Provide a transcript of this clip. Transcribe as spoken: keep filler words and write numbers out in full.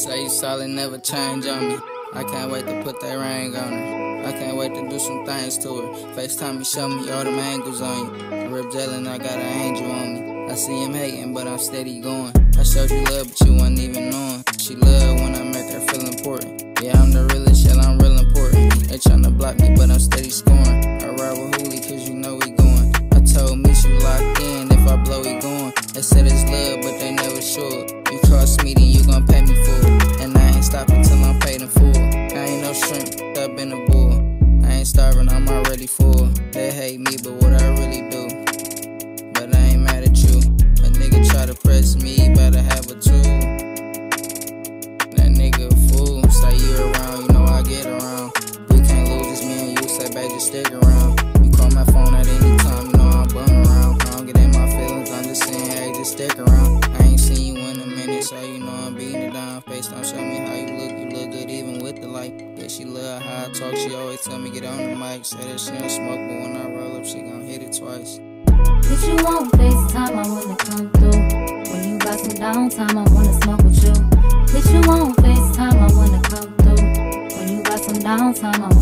say you solid, never change on me. I can't wait to put that ring on her. I can't wait to do some things to her. FaceTime me, show me all them angles on you. Rip Jalen, I got an angel on me. I see him hating, but I'm steady going. I showed you love, but you wasn't even knowing. She love when I make her feel important. Yeah, I'm the realest, shit, I'm real important. They tryna block me, but I'm steady scoring. I ride with Hooli, cause you know we going. I told me she locked in, if I blow, we going. They said it's love, but they never sure. You cross me, then you gon' pay me for it. And I ain't stopping till I'm paid in full. I ain't no shrimp, up in a bull. I ain't starving, I'm already full. They hate me, but what I really do. But I ain't mad at you. A nigga try to press me, better have a tool. That nigga a fool. Say you around, you know I get around. We can't lose, it's me and you. Say, babe, just stick around. You call my phone at any time, you know I'm bumming around. I don't get in my feelings, I'm just saying, hey, just stick around. I ain't seen you in a minute, so you know I'm beating it down. FaceTime, show me how you look, you look good even with the light. Yeah, she love how I talk, she always tell me get on the mic. Say that she don't smoke, but when I roll up, she gon' hit it twice. If you want FaceTime, I wanna come through. When you got some downtime, I wanna smoke with you. If you want FaceTime, I wanna come through. When you got some downtime, I